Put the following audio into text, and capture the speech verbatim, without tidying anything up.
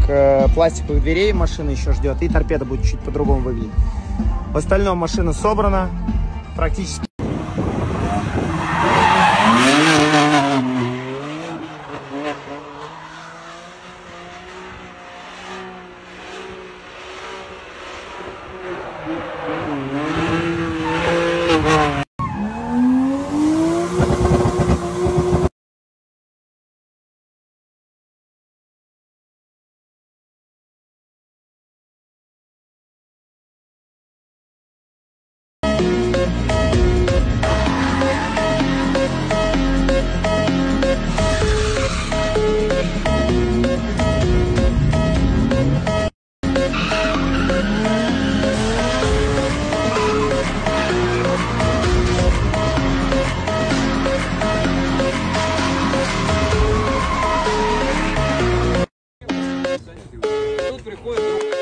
э, пластиковых дверей машина еще ждет, и торпеда будет чуть по-другому выглядеть. В остальном машина собрана практически. Тут приходит